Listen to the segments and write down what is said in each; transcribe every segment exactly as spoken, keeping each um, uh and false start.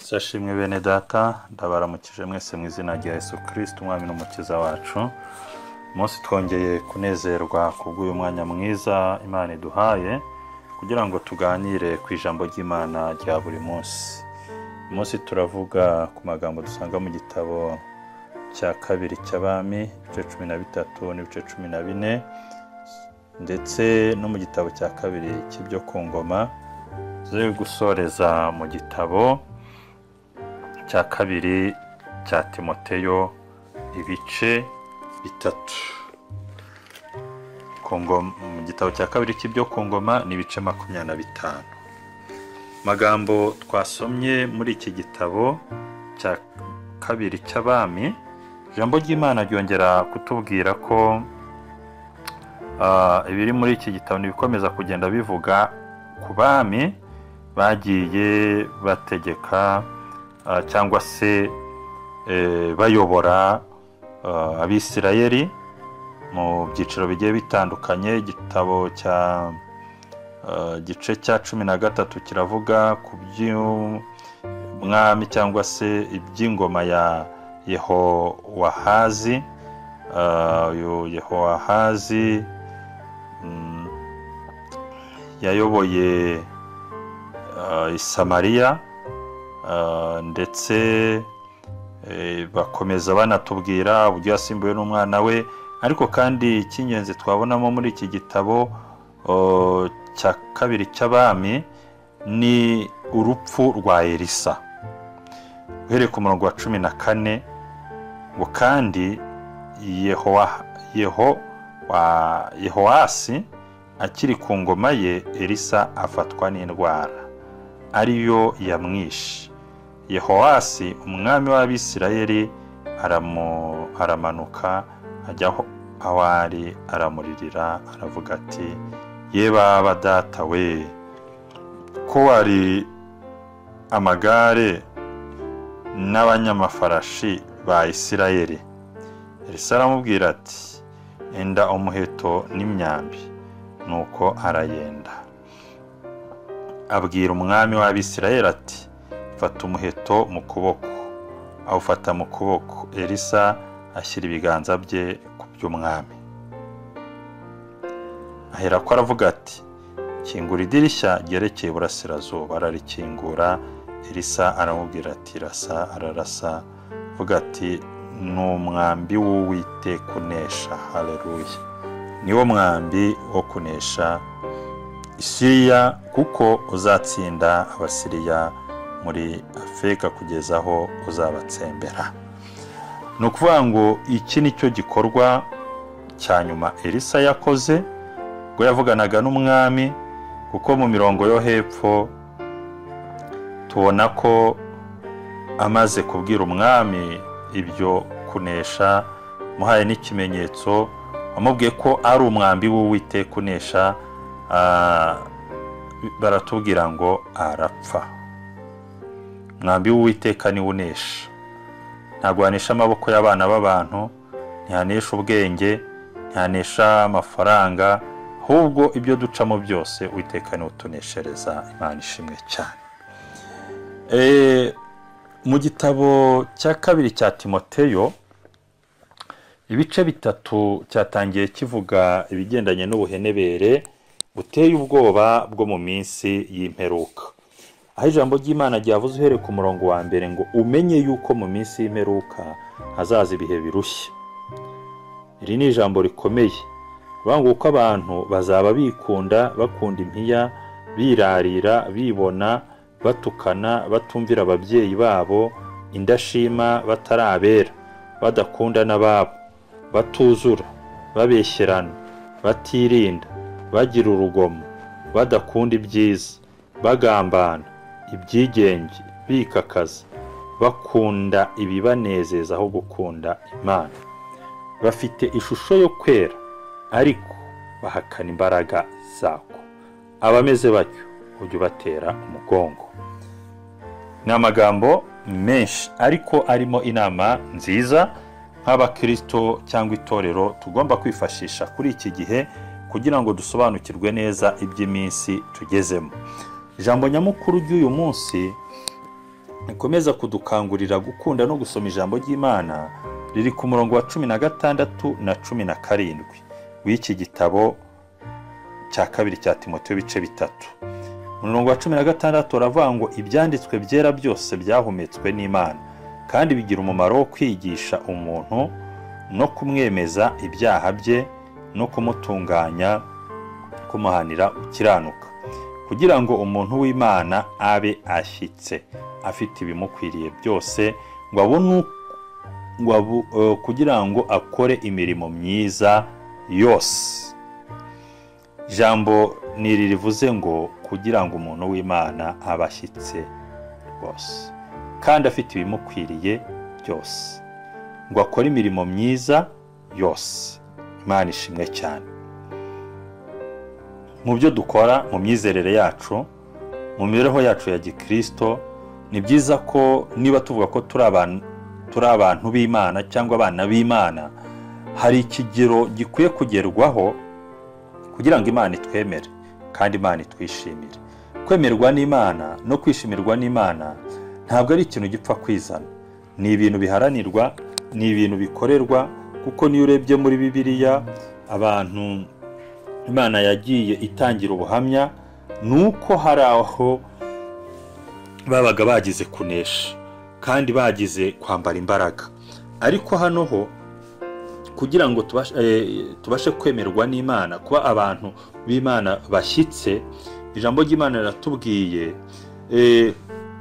Sashimwe bene data, ndabaramukije mwese mu izina rya Yesu Kristo umwami n'umukiza wacu. Umunsi twongeye kunezerwa kubw'uyu mwanya mwiza Imana iduhaye kugira ngo tuganire ku ijambo ry'Imana rya buri munsi. Umunsi turavuga ku magambo dusanga mu gitabo cya kabiri cy'Abami ibice cumi na bitatu n'ibice cumi na bine ndetse no mu gitabo cya kabiri cy'ibyo ku ngoma, tuze gusoreza mu gitabo cya kabiri cya Timoteyo ibice bitatu. Mu gitabo cya kabiri cy'ibyo ku ngoma ni ibice makumyabiri na bitanu. Magambo twasomye muri iki gitabo cya kabiri cy'Abami, ijambo ry'Imana ryongera kutubwira ko uh, ibiri muri iki gitabo nibikomeza kugenda bivuga ku bami bagiye bategeka Uh, cyangwa se eh, bayobora uh, Abisirayeli mu byiciro bigiye bitandukanye. Igitabo cya uh, gice cya cumi na gatatu kiravuga ku by'umwami cyangwa se iby'ingoma ya Yehowahazi. uh, Yehowahazi mm, yayoboye uh, Samariya. Uh, ndetse eh, bakomeza banatubwira uburyo yasimbuwe n'umwana we, ariko kandi icy'ingenzi twabonamo muri iki gitabo uh, cya kabiri cy'Abami ni urupfu rwa Elisa. Uhereye ku murongo wa cumi na kane ngo kandi Yehowa Yeho wa Yehoasi akiri ku ngoma ye, Elisa afatwa n'indwara ariyo yamwishe. Yehoasi umwami w'Abisirayeli aramu aramanuka ajya aho ari, aramuririra aravuga ati, ye baba data we, ko wari amagare n'abanyamafarashi ba Isirayeli. Elisa aramubwira ati, enda umuheto n'imyambi. Nuko arayenda. Abwira umwami w'Abisirayeli ati, fata umuheto mu kuboko. Awufata mu kuboko. Elisa ashyira ibiganza bye ku by'umwami. Ahera ko aravuga ati, kingura idirishya ryerekeye iburasirazuba. Ararikingura. Elisa aramubwira ati, rasa. Ararasa avuga ati, ni umwambi w'Uwiteka unesha. Haleluya. Niwo mwambi wo kunesha Isiriya, kuko uzatsinda Abasiriya muri Afurika kugeza aho uzabatsembera. Ni ukuvuga ngo iki ni cyo gikorwa cya nyuma Elisa yakoze ubwo yavuganaga n'umwami, kuko mu mirongo yo hepfo tubona ko amaze kubwira umwami ibyo kunesha, muhaye n'ikimenyetso, amubwiye ko ari umwambi w'Uwiteka unesha. Uh, baratubwira ngo arapfa. Mwambi w'Uwiteka ni unesha. Ntabwo hanesha amaboko y'abana b'abantu, ntihanesha ubwenge, ntihanesha amafaranga, ahubwo ibyo ducamo byose Uwiteka ni utuneshereza. Imana ishimwe cyane. E, mu gitabo cya kabiri cya Timoteyo ibice bitatu cyatangiye kivuga ibigendanye n'ubuhenebere buteye ubwoba bwo mu minsi y'imperuka. Aho ijambo ry'Imana ryavuze uhereye ku murongo wa mbere ngo umenye yuko mu minsi y'imperuka hazaza ibihe birushya. Iri ni ijambo rikomeye. Bavuga uko abantu bazaba bikunda, bakunda impiya, birarira, bibona, batukana, batumvira ababyeyi babo, indashima, batarabera, badakunda n'ababo, batuzura, babeshyerana, batirinda, bagira urugomo, badakunda ibyiza, bagambana, ibyigenge, bikakaza, bakunda ibibanezeza aho gukunda Imana, bafite ishusho yo kwera ariko bahakana imbaraga zako. Abameze batyo ujye ubatera umugongo. Ni amagambo menshi ariko arimo inama nziza nk'abakristo cyangwa itorero tugomba kwifashisha kuri iki gihe kugira ngo dusobanukirwe neza iby'iminsi tugezemo. Ijambo nyamukuru ry'uyu munsi ikomeza kudukangurira gukunda no gusoma ijambo ry'Imana riri ku murongo wa cumi na gatandatu na cumi na karindwi w'iki gitabo cya kabiri cya Timoteyo ibice bitatu. Mu murongo wa cumi na gatandatu uravuga ngo ibyanditswe byera byose byahumetswe n'Imana kandi bigira umumaro wo kwigisha umuntu no kumwemeza ibyaha bye no kumutunganya, kumuhanira gukiranuka, kugira ngo umuntu w'Imana abe ashyitse afite ibimukwiriye byose, ngo abone uh, kugira ngo akore imirimo myiza yose. Ijambo niri rivuze ngo kugira ngo umuntu w'Imana abe ashyitse rwose kandi afite ibimukwiriye byose, ngo akore imirimo myiza yose. Imana ishimwe cyane. Mu byo dukora, mu myizerere yacu, mu mibereho yacu ya Gikristo, ni byiza ko niba tuvuga ko turi abantu turi abantu b'Imana cyangwa abana b'Imana, hari ikigero gikwiye kugerwaho kugira ngo Imana itwemere kandi Imana itwishimire. Kwemerwa n'Imana no kwishimirwa n'Imana ntabwo ari ikintu gipfa kwizana, ni ibintu biharanirwa, ni ibintu bikorerwa, kuko niyo urebye muri Bibiliya abantu Imana yagiye itangira ubuhamya nuko hari aho babaga bagize kunesha kandi bagize kwambara imbaraga. Ariko hano ho kugira ngo tubashe, eh, tubashe kwemerwa n'Imana, kuba abantu b'Imana bashyitse, ijambo ry'Imana riratubwiye eh,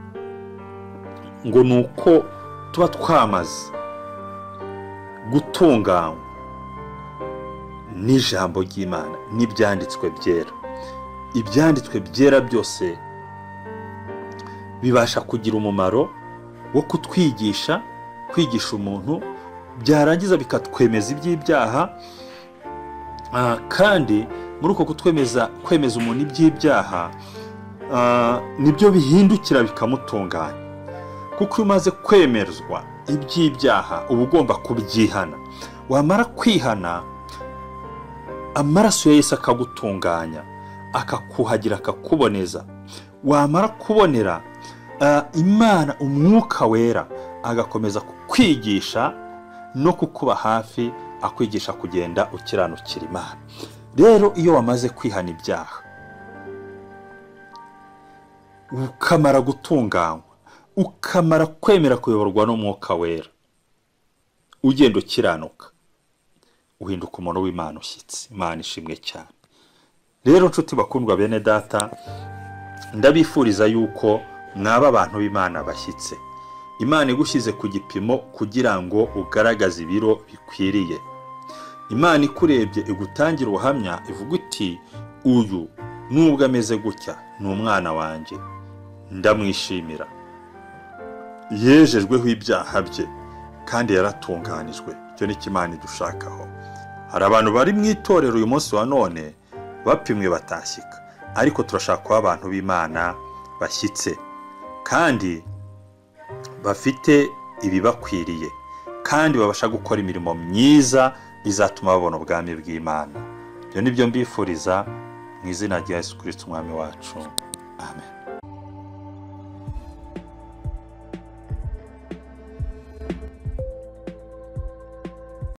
ngo nuko tuba twamaze gutunganywa n'ijambo ry'Imana n'ibyanditswe byera. Ibyanditswe byera byose bibasha kugira umumaro wo kutwigisha, kwigisha umuntu, byarangiza bikatwemeza iby'ibyaha, uh, kandi muri uko kutwemeza kwemeza umuntu iby'ibyaha uh, nibyo bihindukira bikamutunganya. Kuko iyo umaze kwemerwa iby'ibyaha uba ugomba kubyihana. Wamara kwihana, amaraso ya Yesu akagutunganya, akakuhagira, akakuboneza. Wamara kubonera, uh, Imana umwuka wera agakomeza kukwigisha no kukuba hafi, akwigisha kugenda ukiranukira Imana. Rero iyo wamaze kwihana ibyaha, ukamara gutunganywa, ukamara kwemera kuyoborwa n'umwuka wera, ugenda ukiranuka, uhinduka umuntu w'Imana ushyitse. Imana ishimwe cyane. Rero nshuti bakundwa bene data, ndabifuriza yuko mwaba abantu b'Imana bashyitse. Imana igushyize ku gipimo kugira ngo ugaragaze ibiro bikwiriye. Imana ikurebye igutangira ubuhamya, ivuga iti uyu nubwo ameze gutya ni umwana wanjye, ndamwishimira, yejejweho ibyaha bye kandi yaratunganijwe. Icyo ni Imana idushakaho. Hari abantu bari mu itorero uyu munsi wa none bapimwe batashyika, ariko turashaka kuba abantu b'Imana bashyitse kandi bafite ibibakwiriye, kandi babasha gukora imirimo myiza izatuma babona ubwami bw'Imana. Ibyo nibyo mbifuriza mu izina rya Yesu Kristo umwami wacu. Amen.